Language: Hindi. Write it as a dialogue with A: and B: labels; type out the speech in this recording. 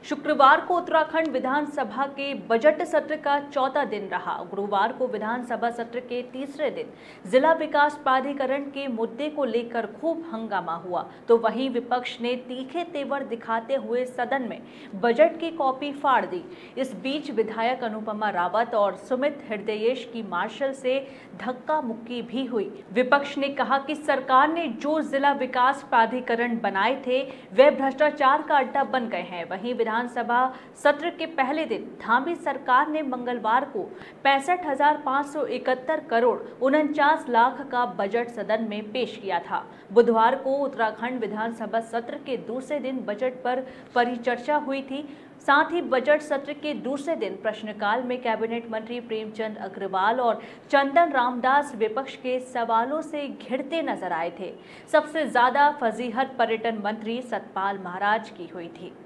A: शुक्रवार को उत्तराखंड विधानसभा के बजट सत्र का चौथा दिन रहा। गुरुवार को विधानसभा सत्र के तीसरे दिन जिला विकास प्राधिकरण के मुद्दे को लेकर खूब हंगामा हुआ, तो वहीं विपक्ष ने तीखे तेवर दिखाते हुए सदन में बजट की कॉपी फाड़ दी। इस बीच विधायक अनुपमा रावत और सुमित हृदयेश की मार्शल से धक्का मुक्की भी हुई। विपक्ष ने कहा कि सरकार ने जो जिला विकास प्राधिकरण बनाए थे वे भ्रष्टाचार का अड्डा बन गए हैं। वहीं विधानसभा सत्र के पहले दिन धामी सरकार ने मंगलवार को 65,571 करोड़ 49 लाख का बजट सदन में पेश किया था। बुधवार को उत्तराखंड विधानसभा सत्र के दूसरे दिन बजट पर परिचर्चा हुई थी। साथ ही बजट सत्र के दूसरे दिन प्रश्नकाल में कैबिनेट मंत्री प्रेमचंद अग्रवाल और चंदन रामदास विपक्ष के सवालों से घिरते नजर आए थे। सबसे ज्यादा फजीहत पर्यटन मंत्री सतपाल महाराज की हुई थी।